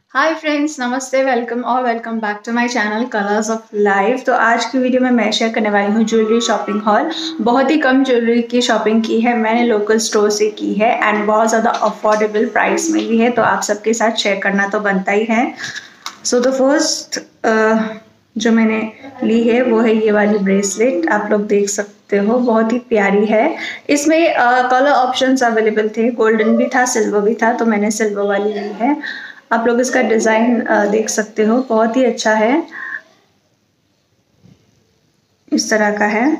हाय friends, नमस्ते, welcome और welcome back to my channel colours of life. तो आज की वीडियो में मैं शेयर करने वाली हूँ ज्वेलरी शॉपिंग हॉल। बहुत ही कम ज्वेलरी की शॉपिंग की है मैंने, लोकल स्टोर से की है एंड बहुत ज़्यादा अफोर्डेबल प्राइस में भी है, तो आप सबके साथ शेयर करना तो बनता ही है। सो द फर्स्ट जो मैंने ली है वो है ये वाली ब्रेसलेट। आप लोग देख सकते हो, बहुत ही प्यारी है। इसमें कलर ऑप्शंस अवेलेबल थे, गोल्डन भी था, सिल्वर भी था, तो मैंने सिल्वर वाली ली है। आप लोग इसका डिज़ाइन देख सकते हो, बहुत ही अच्छा है, इस तरह का है।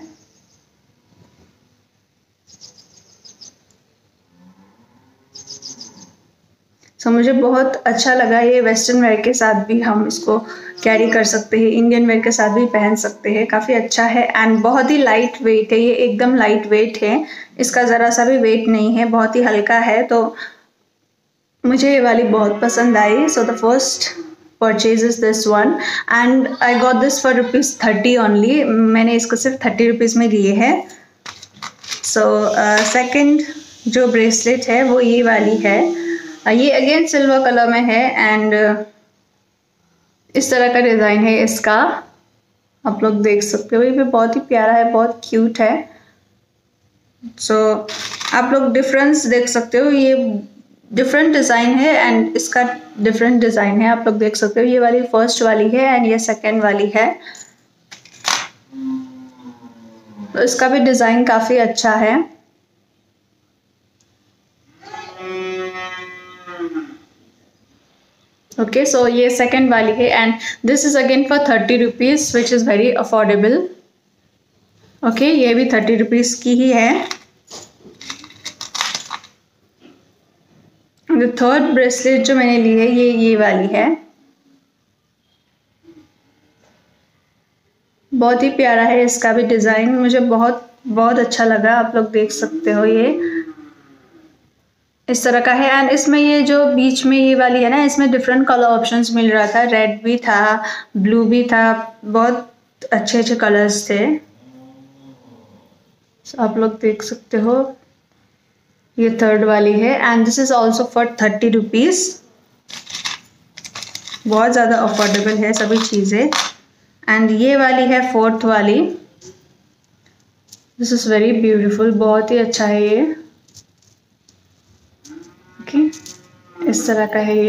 मुझे बहुत अच्छा लगा। ये वेस्टर्न वेयर के साथ भी हम इसको कैरी कर सकते हैं, इंडियन वेयर के साथ भी पहन सकते हैं। काफ़ी अच्छा है एंड बहुत ही लाइट वेट है, ये एकदम लाइट वेट है, इसका ज़रा सा भी वेट नहीं है, बहुत ही हल्का है। तो मुझे ये वाली बहुत पसंद आई। So the first purchase is this one and I got this for ₹30 only. मैंने इसको सिर्फ ₹30 में लिए है। सो सेकंड जो ब्रेसलेट है वो ये वाली है। ये अगेन सिल्वर कलर में है एंड इस तरह का डिज़ाइन है इसका, आप लोग देख सकते हो। ये भी बहुत ही प्यारा है, बहुत क्यूट है। सो आप लोग डिफरेंस देख सकते हो, ये डिफरेंट डिज़ाइन है एंड इसका डिफरेंट डिज़ाइन है, आप लोग देख सकते हो। ये वाली फर्स्ट वाली है एंड ये सेकेंड वाली है। तो इसका भी डिज़ाइन काफ़ी अच्छा है। ओके, सो ये सेकेंड वाली है and this is again for ₹30 which is very affordable. Okay, ये भी ₹30 की ही है। द थर्ड ब्रेसलेट जो मैंने ली है ये वाली है। बहुत ही प्यारा है, इसका भी डिज़ाइन मुझे बहुत बहुत अच्छा लगा। आप लोग देख सकते हो, ये इस तरह का है एंड इसमें ये जो बीच में ये वाली है ना, इसमें डिफरेंट कलर ऑप्शंस मिल रहा था, रेड भी था, ब्लू भी था, बहुत अच्छे अच्छे कलर्स थे। आप लोग देख सकते हो, ये थर्ड वाली है and this is also for ₹30। बहुत ज़्यादा अफोर्डेबल है सभी चीज़ें। एंड ये वाली है फोर्थ वाली। दिस इज़ वेरी ब्यूटीफुल, बहुत ही अच्छा है ये। ओके, इस तरह का है ये।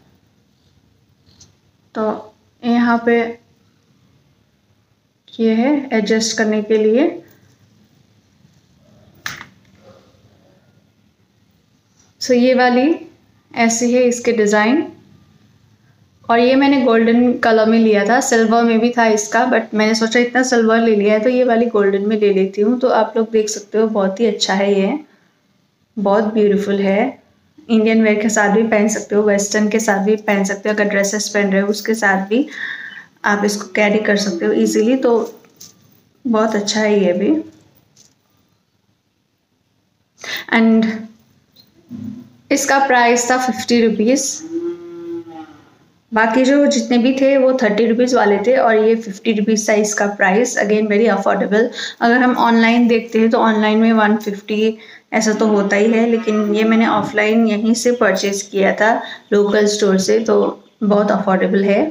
तो यहाँ पे ये है एडजस्ट करने के लिए। सो ये वाली ऐसी है इसके डिज़ाइन, और ये मैंने गोल्डन कलर में लिया था, सिल्वर में भी था इसका, बट मैंने सोचा इतना सिल्वर ले लिया है तो ये वाली गोल्डन में ले लेती हूँ। तो आप लोग देख सकते हो, बहुत ही अच्छा है ये, बहुत ब्यूटीफुल है। इंडियन वेयर के साथ भी पहन सकते हो, वेस्टर्न के साथ भी पहन सकते हो, अगर ड्रेसेस पहन रहे हो उसके साथ भी आप इसको कैरी कर सकते हो इजीली। तो बहुत अच्छा है ये भी। एंड इसका प्राइस था ₹50। बाकी जो जितने भी थे वो ₹30 वाले थे और ये ₹50 था इसका प्राइस। Again very affordable. अगर हम ऑनलाइन देखते हैं तो ऑनलाइन में 150 ऐसा तो होता ही है, लेकिन ये मैंने ऑफलाइन यहीं से परचेज किया था, लोकल स्टोर से, तो बहुत अफोर्डेबल है।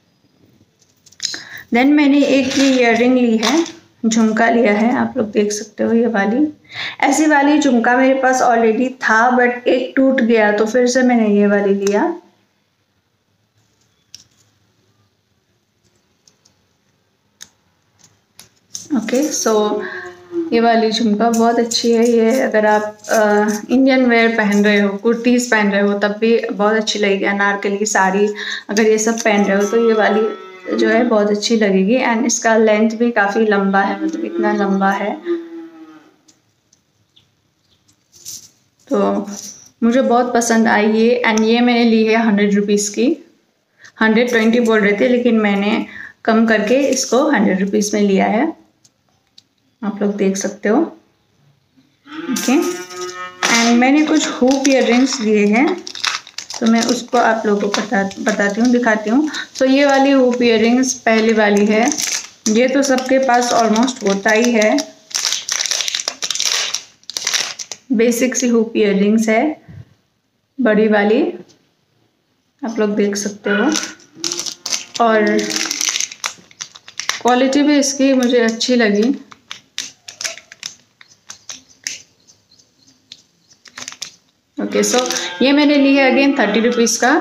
देन मैंने एक ये ईयररिंग ली है, झुमका लिया है, आप लोग देख सकते हो। ये वाली ऐसी वाली झुमका मेरे पास ऑलरेडी था बट एक टूट गया, तो फिर से मैंने ये वाली लिया। ओके, सो ये वाली झुमका बहुत अच्छी है। ये अगर आप इंडियन वेयर पहन रहे हो, कुर्तीज़ पहन रहे हो, तब भी बहुत अच्छी लगेगी। अनारकली साड़ी अगर ये सब पहन रहे हो तो ये वाली जो है बहुत अच्छी लगेगी। एंड इसका लेंथ भी काफ़ी लंबा है, मतलब इतना लंबा है, तो मुझे बहुत पसंद आई ये। एंड ये मैंने ली है ₹100 की। 120 बोल रहे थे लेकिन मैंने कम करके इसको ₹100 में लिया है, आप लोग देख सकते हो। ओके, एंड मैंने कुछ हुक ईयररिंग्स लिए हैं, तो मैं उसको आप लोगों को बताती हूँ, दिखाती हूँ। तो ये वाली हुक ईयररिंग्स पहली वाली है, ये तो सबके पास ऑलमोस्ट होता ही है, बेसिक सी हुक ईयररिंग्स है, बड़ी वाली। आप लोग देख सकते हो। और क्वालिटी भी इसकी मुझे अच्छी लगी। ओके, सो ये मैंने ली है अगेन 30 रुपीज़ का।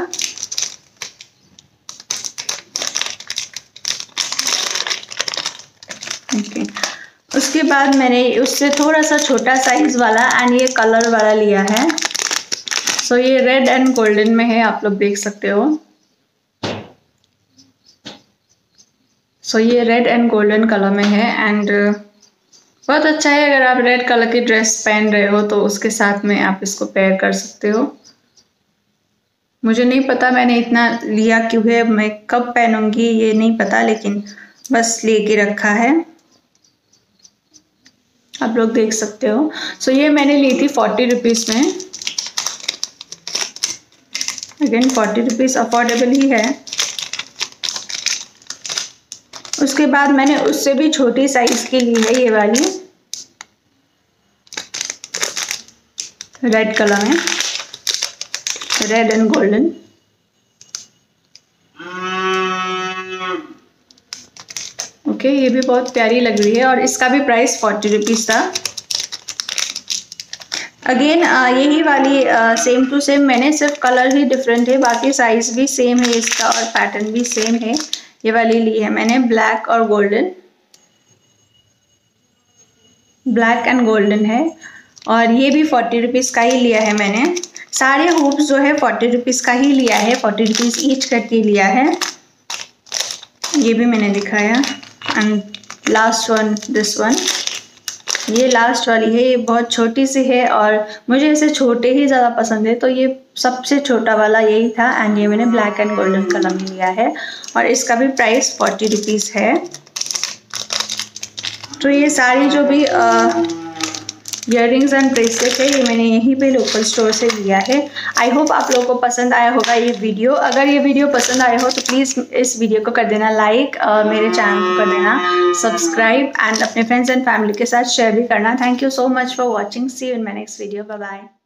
ओके, उसके बाद मैंने उससे थोड़ा सा छोटा साइज वाला एंड ये कलर वाला लिया है। सो ये रेड एंड गोल्डन में है, आप लोग देख सकते हो। सो ये रेड एंड गोल्डन कलर में है एंड बहुत अच्छा है। अगर आप रेड कलर की ड्रेस पहन रहे हो तो उसके साथ में आप इसको पेयर कर सकते हो। मुझे नहीं पता मैंने इतना लिया क्यों है, मैं कब पहनूंगी ये नहीं पता, लेकिन बस लेके रखा है, आप लोग देख सकते हो। सो ये मैंने ली थी 40 रुपीज़ में। अगेन 40 रुपीज़ अफोर्डेबल ही है। उसके बाद मैंने उससे भी छोटी साइज की ली है, ये वाली रेड कलर में, रेड एंड गोल्डन। ओके, ये भी बहुत प्यारी लग रही है और इसका भी प्राइस 40 रुपीज़ था। अगेन यही वाली सेम टू सेम, मैंने सिर्फ कलर ही डिफरेंट है, बाकी साइज भी सेम है इसका और पैटर्न भी सेम है। ये वाली ली है मैंने ब्लैक और गोल्डन, ब्लैक एंड गोल्डन है और ये भी 40 रुपीज़ का ही लिया है मैंने। सारे हुप्स जो है 40 रुपीज़ का ही लिया है, 40 रुपीज़ ईच करके लिया है। ये भी मैंने दिखाया and last one, this one, ये लास्ट वाली है। ये बहुत छोटी सी है और मुझे ऐसे छोटे ही ज़्यादा पसंद है, तो ये सबसे छोटा वाला यही था एंड ये मैंने ब्लैक एंड गोल्डन कलर में लिया है और इसका भी प्राइस 40 रुपीज़ है। तो ये सारी जो भी इयररिंग्स एंड ब्रेसलेट है ये मैंने यहीं पे लोकल स्टोर से लिया है। आई होप आप लोगों को पसंद आया होगा ये वीडियो। अगर ये वीडियो पसंद आया हो तो प्लीज़ इस वीडियो को कर देना लाइक, मेरे चैनल को कर देना सब्सक्राइब एंड अपने फ्रेंड्स एंड फैमिली के साथ शेयर भी करना। Thank you so much for watching. See you in my next video. Bye bye.